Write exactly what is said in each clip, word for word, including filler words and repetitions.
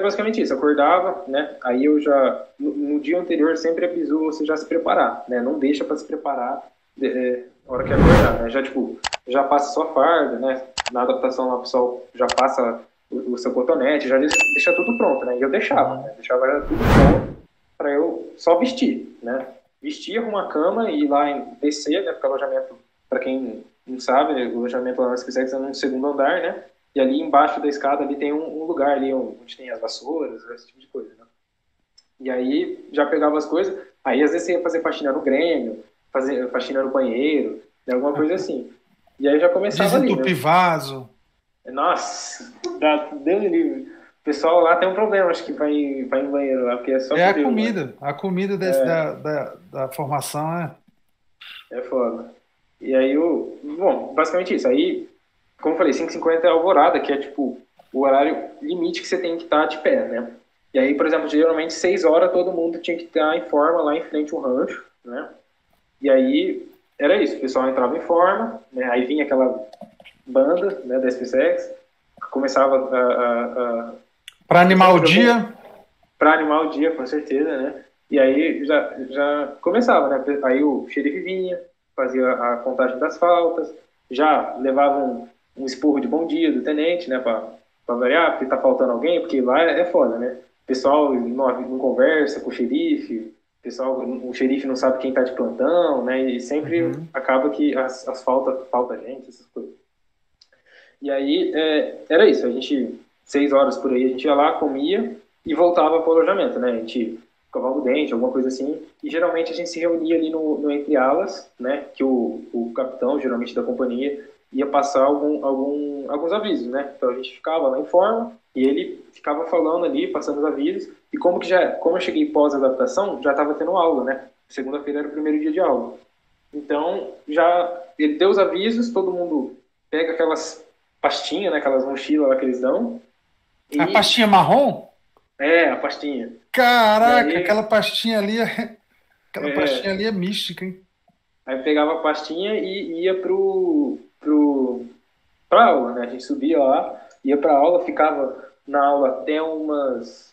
basicamente isso, acordava, né? Aí eu já, no, no dia anterior, sempre aviso você já se preparar, né? Não deixa para se preparar é, na hora que acordar, né? Já, tipo, já passa sua farda, né? Na adaptação lá, o pessoal já passa o, o seu cotonete, já deixa, deixa tudo pronto, né? E eu deixava, Uhum. né? Deixava já tudo pronto para eu só vestir, né? Vestir, arrumar a cama e ir lá em descer, né? Porque o alojamento, para quem não sabe, né, o alojamento lá na SpaceX é no segundo andar, né? E ali embaixo da escada ali tem um, um lugar ali onde tem as vassouras, esse tipo de coisa, né? E aí já pegava as coisas, aí às vezes você ia fazer faxina no Grêmio, fazer faxina no banheiro, né, alguma coisa assim. E aí já começava ali, né? Desentupir vaso. Nossa, dá, Deus me livre. O pessoal lá tem um problema, acho que vai, vai em banheiro lá, porque é só É por a Deus lá. comida. A comida desse, da, da, da formação é. É foda. E aí, o, bom, basicamente isso. Aí, como eu falei, cinco e cinquenta é alvorada, que é tipo o horário limite que você tem que estar de pé, né? E aí, por exemplo, geralmente seis horas todo mundo tinha que estar em forma lá em frente ao rancho, né? E aí era isso, o pessoal entrava em forma, né? Aí vinha aquela banda, né, da SpaceX, começava a, a, a Para animar o eu vou dia. para animar o dia, com certeza, né? E aí já, já começava, né? Aí o xerife vinha, fazia a contagem das faltas, já levava um, um esporro de bom dia do tenente, né? Para variar, porque tá faltando alguém, porque lá é, é foda, né? O pessoal não, não conversa com o xerife, o pessoal, o xerife não sabe quem tá de plantão, né? E sempre Uhum. acaba que as, as faltas, falta gente, essas coisas. E aí é, era isso, a gente, seis horas por aí, a gente ia lá, comia e voltava para o alojamento, né? A gente escovava o dente, alguma coisa assim, e geralmente a gente se reunia ali no, no Entre Alas, né? Que o, o capitão, geralmente da companhia, ia passar algum, algum, alguns avisos, né? Então a gente ficava lá em forma e ele ficava falando ali, passando os avisos, e como que já, como eu cheguei pós-adaptação, já estava tendo aula, né? Segunda-feira era o primeiro dia de aula. Então, já ele deu os avisos, todo mundo pega aquelas pastinhas, né, aquelas mochilas lá que eles dão, A e pastinha marrom? é, a pastinha. E Caraca, aquela aí, pastinha ali é, aquela pastinha é, ali é mística, hein? aí pegava a pastinha e ia pro, pro, pra aula, né? A gente subia lá, ia pra aula, ficava na aula até umas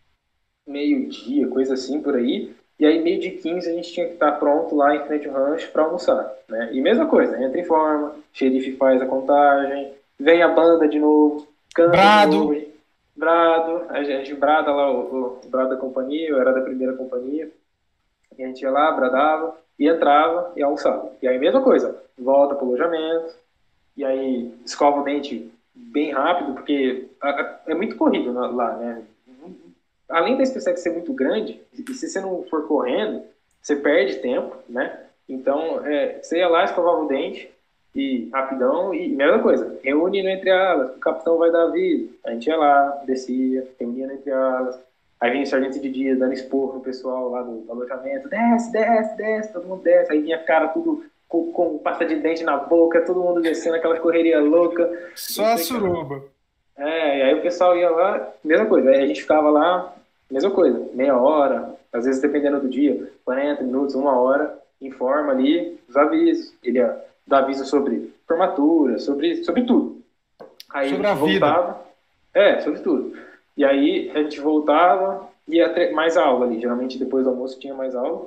meio-dia, coisa assim por aí. E aí, meio de quinze, a gente tinha que estar pronto lá em frente ao rancho para almoçar, né? E mesma coisa, entra em forma, xerife faz a contagem, vem a banda de novo, canta de novo, Brado. brado, a gente brada lá, o, o brado da companhia, eu era da primeira companhia, e a gente ia lá, bradava, e entrava e almoçava. E aí, mesma coisa, volta pro alojamento, e aí escova o dente bem rápido, porque é muito corrido lá, né? Além da SpaceX ser muito grande, e se você não for correndo, você perde tempo, né? Então, é, você ia lá, escovava o dente, e rapidão, e mesma coisa, reúne no entre alas, o capitão vai dar aviso. A gente ia lá, descia, reunia no entre alas, aí vinha o sargento de dia dando esporro no pessoal lá do, do alojamento, desce, desce, desce, todo mundo desce, aí vinha cara tudo com, com pasta de dente na boca, todo mundo descendo, aquela correria louca, não Só a sei o que lá. suruba. É, e aí o pessoal ia lá, mesma coisa. Aí a gente ficava lá, mesma coisa, meia hora, às vezes dependendo do dia, quarenta minutos, uma hora, informa ali os avisos. Ele ia dar aviso sobre formatura, sobre, sobre tudo. Aí a Sobre a gente vida. voltava, é, sobre tudo. E aí a gente voltava, ia ter mais aula ali. Geralmente depois do almoço tinha mais aula.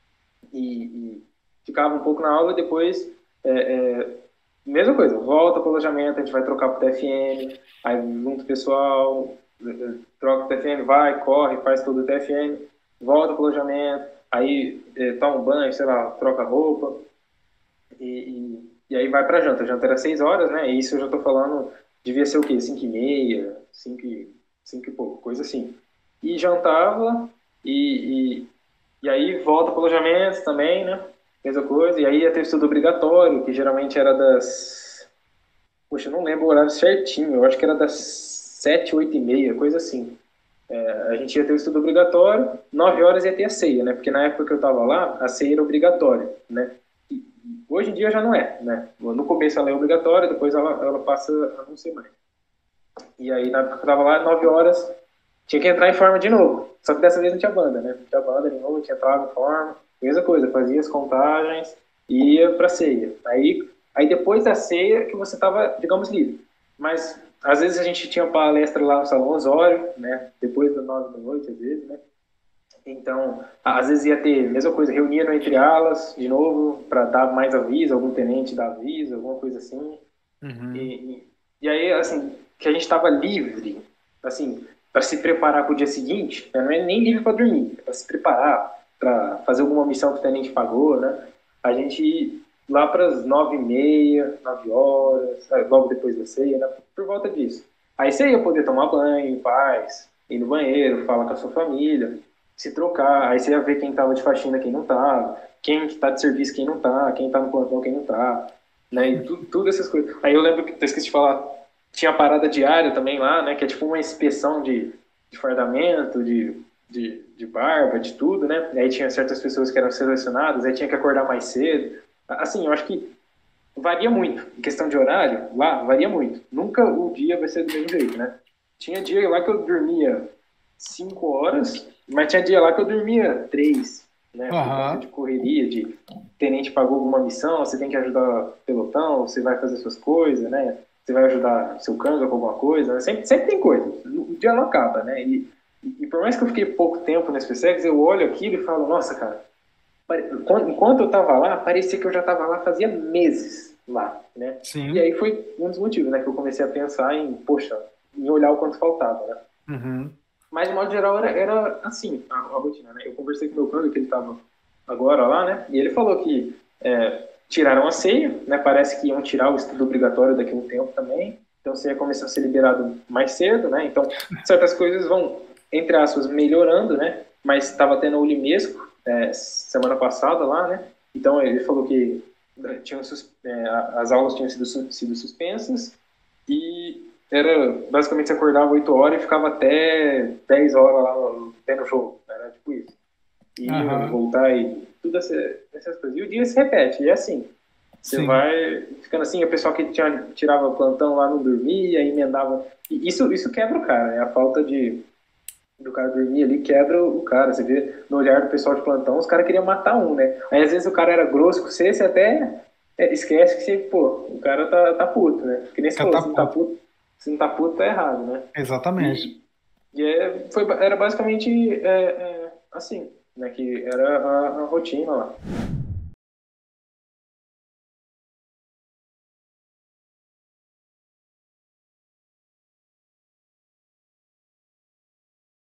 E, e ficava um pouco na aula e depois é, é, mesma coisa, volta para o alojamento, a gente vai trocar para o T F M, aí junto o pessoal, troca o T F M, vai, corre, faz todo o T F M, volta para o alojamento, aí é, toma um banho, sei lá, troca a roupa, e, e, e aí vai para a janta. A janta era seis horas, né? E isso eu já estou falando, devia ser o quê? Cinco e meia, cinco e, cinco e pouco, coisa assim. E jantava, e, e, e aí volta para o alojamento também, né? Mesma coisa. E aí ia ter estudo obrigatório, que geralmente era das. Poxa, eu não lembro o horário certinho, eu acho que era das sete, oito e meia, coisa assim. É, a gente ia ter o estudo obrigatório, nove horas ia ter a ceia, né? Porque na época que eu estava lá, a ceia era obrigatória, né? E hoje em dia já não é, né? No começo ela é obrigatória, depois ela, ela passa a não ser mais. E aí, na época que eu estava lá, nove horas, tinha que entrar em forma de novo. Só que dessa vez não tinha banda, né? Não tinha banda de novo, tinha entrado em forma. Mesma coisa, fazia as contagens e ia pra ceia. Aí, aí depois da ceia que você tava, digamos, livre. Mas às vezes a gente tinha palestra lá no Salão Osório, né? Depois das nove da noite, às vezes, né? Então, às vezes ia ter, mesma coisa, reunia no entre alas, de novo, para dar mais aviso, algum tenente dar aviso, alguma coisa assim. E, Uhum. e, e aí, assim, que a gente estava livre, assim, para se preparar para o dia seguinte, né? Não é nem livre para dormir, é para se preparar, para fazer alguma missão que o tenente pagou, né? A gente ir lá para as nove e meia, nove horas, logo depois da ceia, né? Por volta disso. Aí você ia poder tomar banho em paz, ir no banheiro, falar com a sua família, se trocar, aí você ia ver quem estava de faxina, quem não estava, quem está de serviço, quem não está, quem está no plantão, quem não está, né? E tudo, tudo essas coisas. Aí eu lembro que, eu esqueci de falar, tinha a parada diária também lá, né? Que é tipo uma inspeção de, de fardamento, de, de, de barba, de tudo, né? E aí tinha certas pessoas que eram selecionadas, aí tinha que acordar mais cedo. Assim, eu acho que varia muito. Em questão de horário, lá varia muito. Nunca o dia vai ser do mesmo jeito, né? Tinha dia lá que eu dormia cinco horas, mas tinha dia lá que eu dormia três, né? Por conta Aham. de correria, de tenente pagou alguma missão, você tem que ajudar o pelotão, você vai fazer suas coisas, né? Você vai ajudar seu canga com alguma coisa, né? sempre, sempre tem coisa. O dia não acaba, né? E, e, por mais que eu fiquei pouco tempo na SpaceX, eu olho aquilo e falo, nossa, cara, enquanto eu estava lá, parecia que eu já estava lá fazia meses lá, né? E Sim. aí foi um dos motivos, né, que eu comecei a pensar em, poxa, em olhar o quanto faltava, né? Uhum. Mas, de modo geral, era, era assim, a, a rotina, né? Eu conversei com o meu câmbio, que ele estava agora lá, né? E ele falou que é, tiraram a ceia, né? Parece que iam tirar o estudo obrigatório daqui a um tempo também. Então, você ia começar a ser liberado mais cedo, né? Então, certas coisas vão, entre aspas, melhorando, né? Mas estava tendo o Limesco é, semana passada lá, né? Então, ele falou que é, tinham, é, as aulas tinham sido, sido suspensas e era basicamente você acordava oito horas e ficava até dez horas lá no, no jogo. Era tipo isso. E Aham. voltar e tudo essa, essas coisas. E o dia se repete, e é assim. Você Sim. vai ficando assim, o pessoal que tinha, tirava plantão lá não dormia, emendava. E isso, isso quebra o cara, né? A falta de do cara dormir ali quebra o cara. Você vê no olhar do pessoal de plantão, os caras queriam matar um, né? Aí às vezes o cara era grosso com você, você até é, esquece que você, pô, o cara tá, tá puto, né? Que nem você falou, se não tá Catapulta. puto, se não tá puto, tá errado, né? Exatamente. E, e é, foi, era basicamente é, é, assim, né? Que era a, a rotina lá.